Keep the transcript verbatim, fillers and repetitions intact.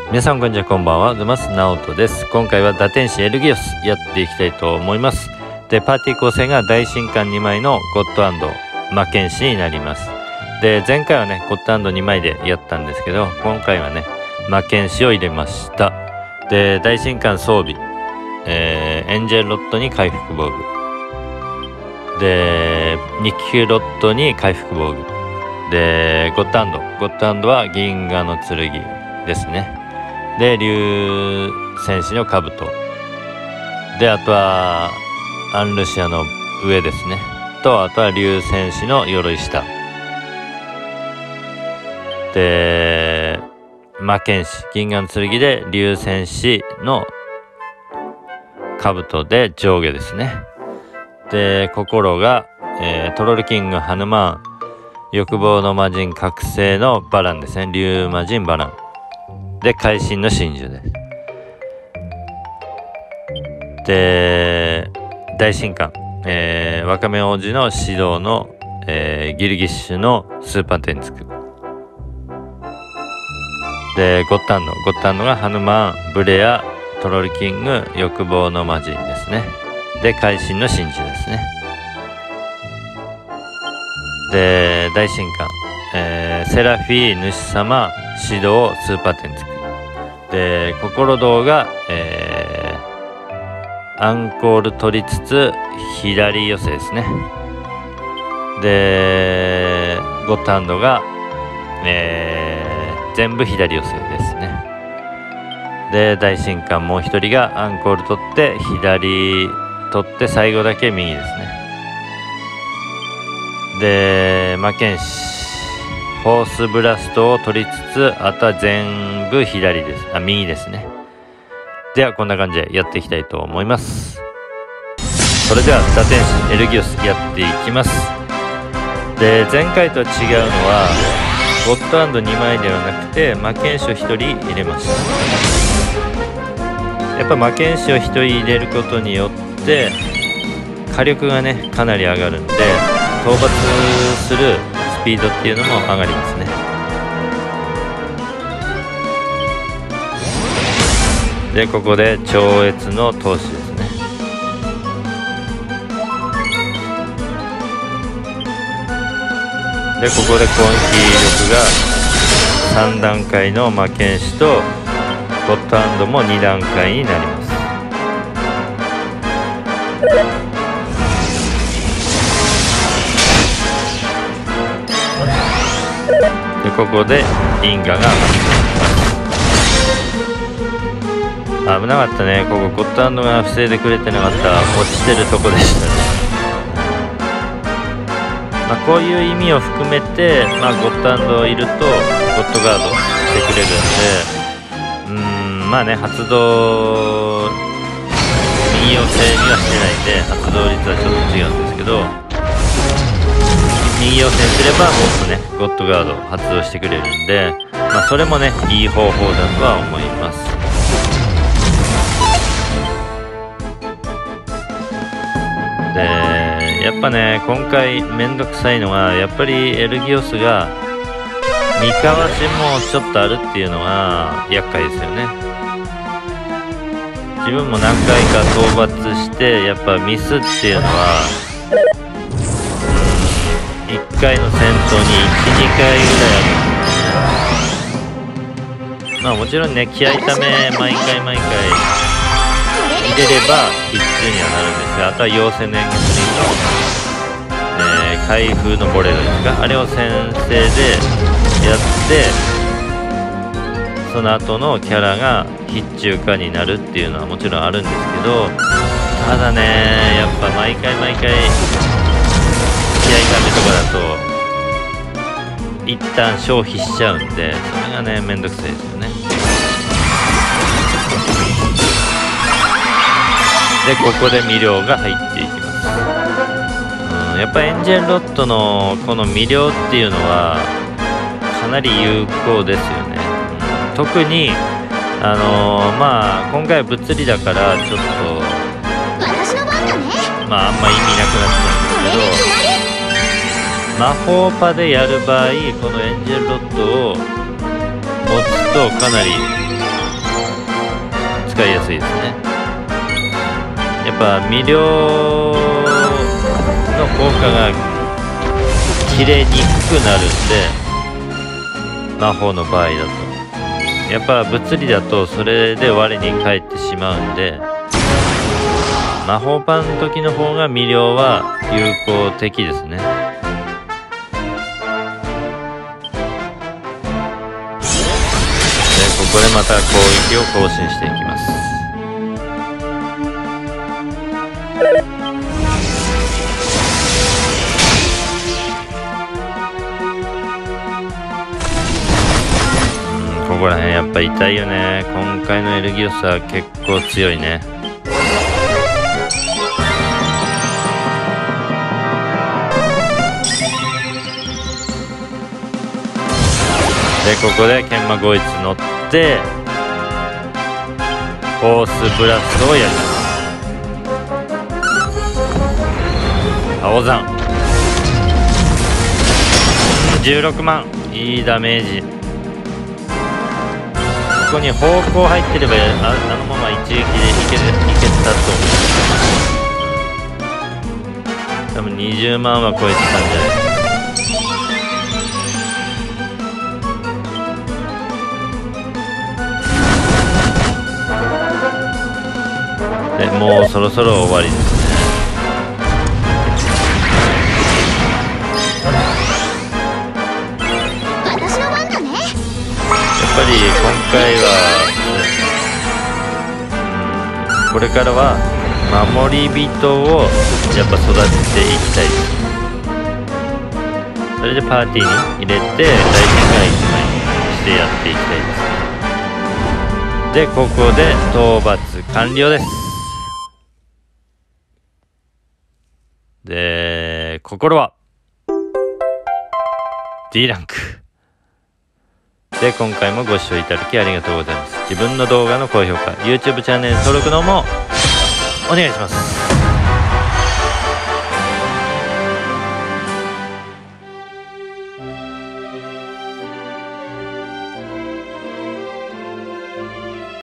皆さんこんにちは、こんばんは。ズマスナオトです。今回は打天使エルギオスやっていきたいと思います。で、パーティー構成が大神官にまいのゴッド&魔剣士になります。で、前回はねゴッド&にまいでやったんですけど、今回はね魔剣士を入れました。で、大神官装備、えー、エンジェルロッドに回復防具で、に級ロッドに回復防具で、ゴッド&ゴッド&は銀河の剣ですね。で、竜戦士の兜で、あとはアンルシアの上ですねと、あとは竜戦士の鎧下で、魔剣士銀河の剣で竜戦士の兜で上下ですね。で、心が、えー、トロルキングハヌマン、欲望の魔人覚醒のバランですね。竜魔人バランで、会心の真珠です。で、大神官、えー、ワカメ王子の指導の、えー、ギルギッシュのスーパーテンツクで、ゴッタンドゴッタンドがハヌマン、ブレア、トロルキング、欲望の魔人ですね。で、会心の真珠ですね。で、大神官、えー、セラフィー主様指導スーパーテンツクで、心動が、えー、アンコール取りつつ左寄せですね。で、ゴッド&が、えー、全部左寄せですね。で、大神官もう一人がアンコール取って左取って最後だけ右ですね。で、魔剣士フォースブラストを取りつつ、あとは全部左です。あ、右ですね。ではこんな感じでやっていきたいと思います。それでは打天使エルギオスやっていきます。で、前回と違うのはゴッド&にまいではなくて魔剣士をひとり入れました。やっぱ魔剣士をひとり入れることによって火力がねかなり上がるんで、討伐するスピードっていうのも上がりますね。で、ここで超越の投資ですね。で、ここで攻撃力がさんだんかいの魔剣士とゴッド&もにだんかいになります。で、ここで因果が上がって、危なかったね。ここゴッド&が防いでくれてなかった。落ちてるとこでしたね。まあ、こういう意味を含めて、まあ、ゴッド&いるとゴッドガードしてくれるんで、うーんまあね、発動右寄せにはしてないんで発動率はちょっと違うんですけど、右寄せにすればもっとねゴッドガード発動してくれるんで、まあ、それもねいい方法だとは思います。で、やっぱね今回めんどくさいのが、やっぱりエルギオスが三かわしもちょっとあるっていうのが厄介ですよね。自分も何回か討伐してやっぱミスっていうのはいっかいの戦闘にいち、にかいぐらいあるんですね。まあもちろんね気合いため毎回毎回入れれば必中にはなるんですが、あとは陽性念薬の、えー、開封のボレロですか、あれを先生でやって、その後のキャラが必中化になるっていうのはもちろんあるんですけど、ただねやっぱ毎回毎回気合いためとかだと一旦消費しちゃうんで、それがねめんどくさいですよね。で、ここで魅了が入っていきます。うん、やっぱエンジェルロッドのこの魅了っていうのはかなり有効ですよね。うん、特にあのー、まあ今回は物理だからちょっとまああんま意味なくなっちゃうんですけど、魔法パでやる場合このエンジェルロッドを持つとかなり使いやすいですね。やっぱ魅了の効果が切れにくくなるんで、魔法の場合だとやっぱ物理だとそれで我に返ってしまうんで、魔法パンの時の方が魅了は有効的ですね。でここでまた攻撃を更新していきます。ここら辺やっぱ痛いよね。今回のエルギオスは結構強いね。でここで研磨ゴイツ乗ってフォースブラストをやります。青山じゅうろくまん、いいダメージ。ここに方向入ってれば あ, あのまま一撃でいけいけたと思う。多分にじゅうまんは超えてたんじゃないですか。でもうそろそろ終わりですね。 私の番だね。 やっぱり今回は、うん、これからは守り人をやっぱ育てていきたいです。それでパーティーに入れて大戦艦いちまいにしてやっていきたいですね。でここで討伐完了です。で心は D ランクで、今回もご視聴いただきありがとうございます。自分の動画の高評価、YouTube チャンネル登録の方もお願いします。